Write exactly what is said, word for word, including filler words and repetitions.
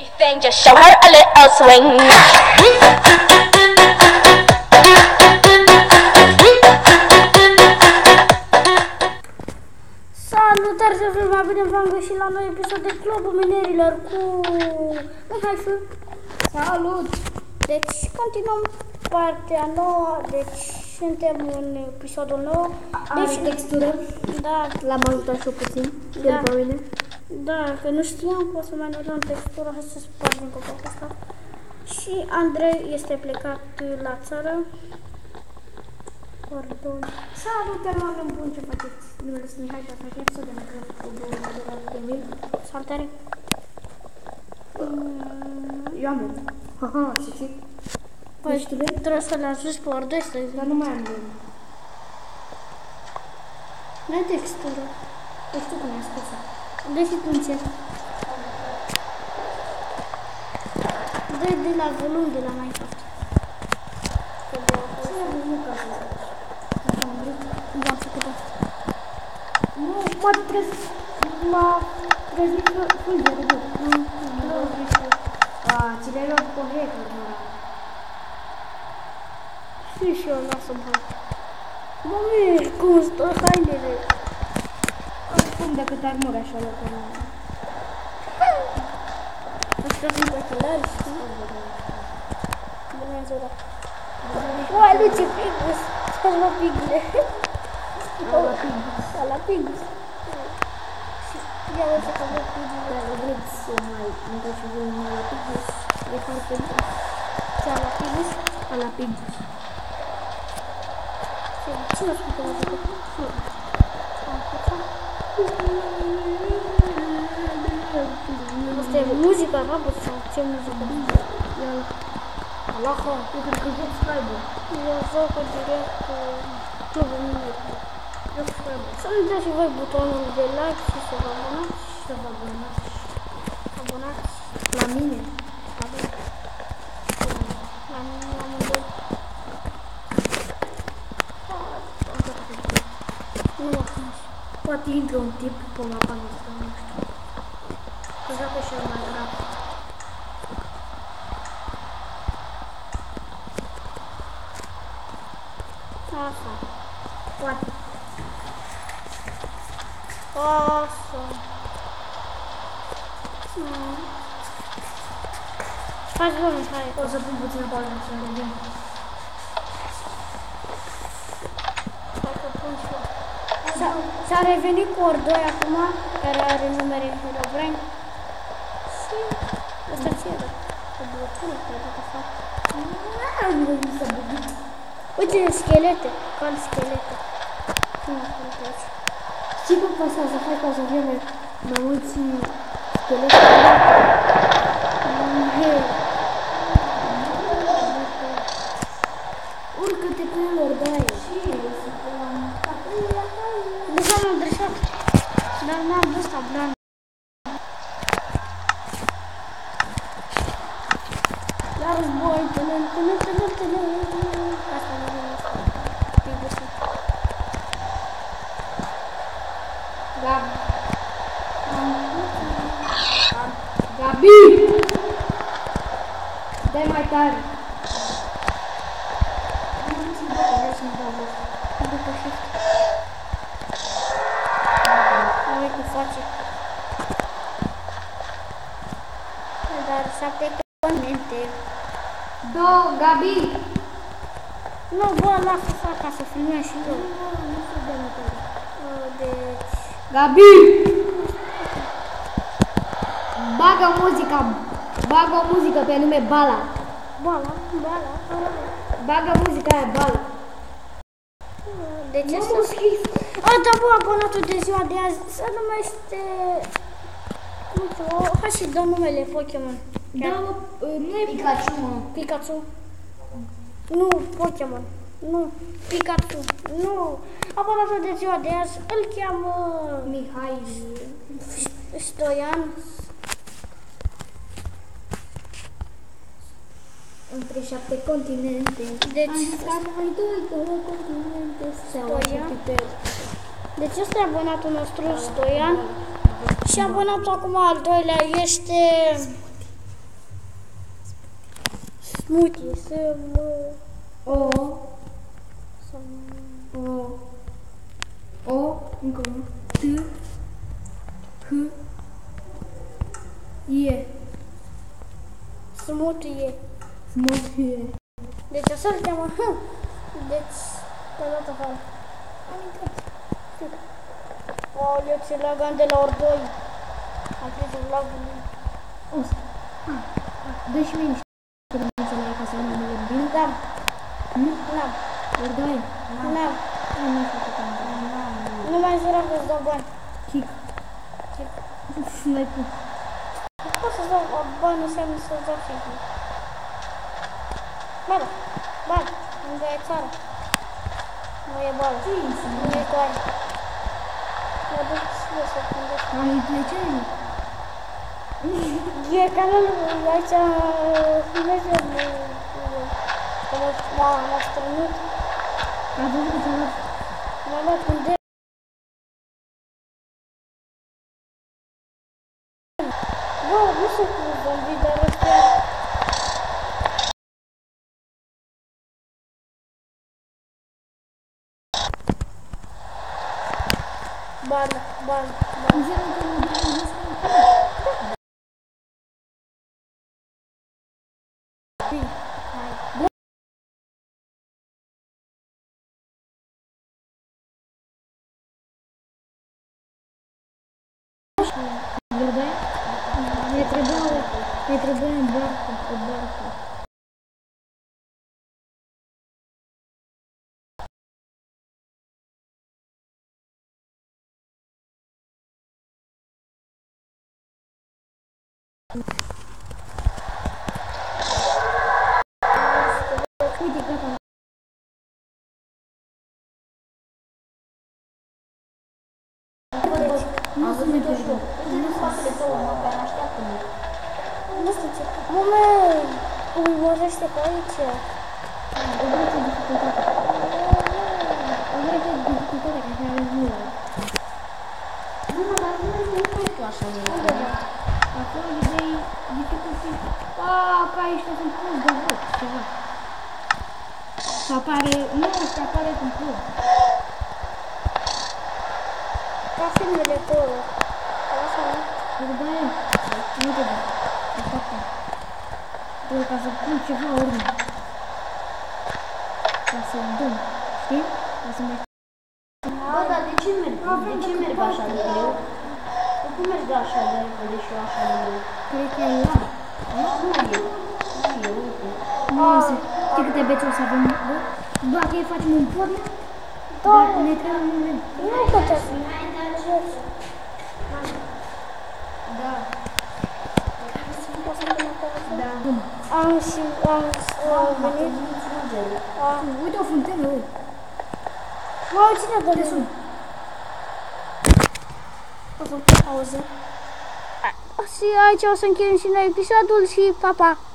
Thing, just show her a little swing. Salutare, să fiți mai bine, v-am găsit la noi episod de Clubul Minerilor cu Mihai Fu. Salut! Deci continuăm partea nouă, deci suntem în episodul nou. Deci textură. Da, L-am ajutat și eu puțin. Da. El pe mine. da, că nu știam că o să mai ne dăm textură, hai să spargem copacul ăsta. Și Andrei este plecat la țară. Pardon. Salutare, oameni buni, ce faceți? Numele sunt Mihai, dar facem episod de Minecraft cu două de la Emil. Salutare. Eu am un. Haha, știi? Păi trebuie să le ajungi pe ori doisprezece. Dar nu mai am bun. Nu ai textură. Nu știu cum i-am spus. Dă-și tu încet. Dă de la volum de la Minecraft. Că de acolo. Nu ca să zic. V-am făcut asta. Nu, poate trebuie să m-a trezit fulgerul. Nu, nu, nu. A, ți le-ai luat cu hacker, mă. Și și eu lasă bani. Mami, cum stă hainele? Cum decât armură așa la pe mine. Așa sunt ochelari, știi? Dumnezeu, da. Uai, nu ce pigus! Stai la pigule! La Pigus. La pigus! Ia uite că văd pigule. Dacă vreți să mai intrați și voi mai la Pigus, e foarte bine. Ce-a la pigus? La Pigus. Cine ascultă la pigus? Asta e muzica rabă sau ce muzică? Iar, Alaha! eu cred că subscribe-ul. Eu joc direct cu Clubul Minerilor. Subscribe-ul. Să nu dați și voi butonul de like și să vă abonați. Să vă abonați. Abonați La mine. la mine, la mine, la amândoi. Nu mă cunoști. Poate intră un tip pe mapa noastră, nu știu. Că joacă și el mai grav. Asta. Poate. Asta. Faci bă, Mihai. O să pun puțină pauză să revin. Hai că pun și eu. S-a revenit cu ori doi acum, care are numere Herobrine. Și ăsta ție, da. O blocură, că e de fapt. Am venit să bugit. Uite, schelete, cal schelete. Cum o spun pe aici? Știi cum pasează? Hai ca să fie mai, mai mulți schelete. Hei. Urcă-te pe el ori dai. Și Deja m-am dreșat, dar n-am văzut tablan. La război, tânân, tânân, tânân, tânân. Asta nu vine asta. Pigusul. Gabi. Gabi! Dai mai tare. După shift. Uite cum face. Dar șapte componente. Două, Gabi! Nu, bă, lasă să fac ca să filmez și eu. Nu se dă mătare. Deci... Gabi! Bagă muzica, bagă o muzică pe nume Bala. Bala, bala, bala. Bagă muzica aia, Bala. Deci Nu asta... m-a scris. A, da, bă, abonatul de ziua de azi se numește... Nu știu, hai și dăm numele Pokémon. Da, mă, nu e Pikachu, mă. Pikachu. Nu, Pokémon. Nu, Pikachu. Nu. Abonatul de ziua de azi îl cheamă... Mihai. Stoian. Între șapte continente. Deci... Am stat mai doi, două continente. Stoian. Deci ăsta e abonatul nostru, Stoian. Și abonatul acum al doilea este Smoothie, să mă... O, Să mă... O, O, încă unul, T, H, E, Smoothie. smoothie. Deci așa îl cheamă H. Deci, te-a dat afară. Am intrat. Aoleu, ce lagan de la ori doi. Am trecut lagul lui. O să, a, a, dă și mie niște credințe la ea ca să nu mă vorbim. N-am, Nu? n-am, Ori doi? n-am. Nu, nu știu cât am dat. Nu mai jura că îți dau bani. Chic. Chic. Uf, n-ai cum. Nu pot să-ți dau bani, înseamnă să-ți dau și chic. Bani, bani, unde e țara? Nu e bani, nu e bani. Mă duc și eu să gândesc. Ai plăcere? E canalul aici, merge, că m-a strănut, A văzut că s-a luat. m-a luat un de. Bă, nu sunt cu zombie, dar ăstea... Bani, bani, bani. Înseamnă că nu trebuie să Verdade? Ne trebuia, ne trebuia în barcă, o barcă. Uite, gata. Nu sunt uite, nu spatele tău, mă, care așteaptă-mă. Nu știu ce. Moment! Ui, mărește pe aici. O vreau de dificultate. O vreau de dificultate, ca să avem mult. Nu, mă, dar nu e tu așa de Unde da? Acolo de dificultate. A, ca aici sunt plus de vot, ceva. Să apare, nu, să apare cu plus. Ca filmele acolo. Așa, nu? Verdade? Nu te dă. Așteaptă. Trebuie ca să pun ceva urmă. Ca să dăm. Știi? Ca să mai... Bă, dar de ce merg? De ce merg așa de greu? De cum merg așa de repede și eu așa de greu? Cred că e la. Nu e. Nu e, uite. Nu însă. Știi câte beți o să avem? Bă? Dacă îi facem un pod, Da. dar ne trebuie un moment. Nu puteți. Da. O să pun acolo. Da. Am și am uh, venit. A, Uite o fântână, uite. mă, cine dă de sun? O să pun pauză. Și aici o să încheiem și noi episodul și pa, pa!